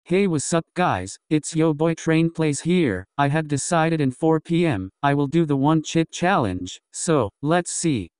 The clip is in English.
Hey, what's up guys, it's yo boy Train Plays here. I had decided in 4 p.m. I will do the one chip challenge, so let's see.